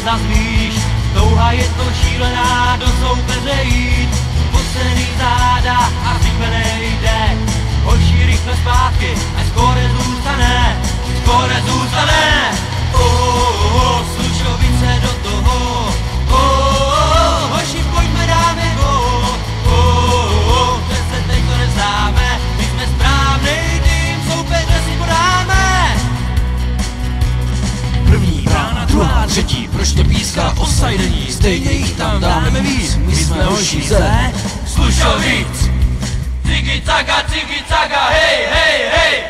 nezazvíš. Touha je to šílená, do soupeře jít. Pocený záda a říkvenej jde. Hoši rychle zpátky a skóre zůstane. Skóre zůstane. Slušovice do toho. Hoši, pojďme, dáme gól. Přece teď to nevzdáme. My jsme správnej tým, soupeře si podáme. První brána, druhá, třetí, proč to píská offside není? Stejně jich tam dáme víc, my jsme hoši ze Slušovic. Tiki taka, hej, hej, hej.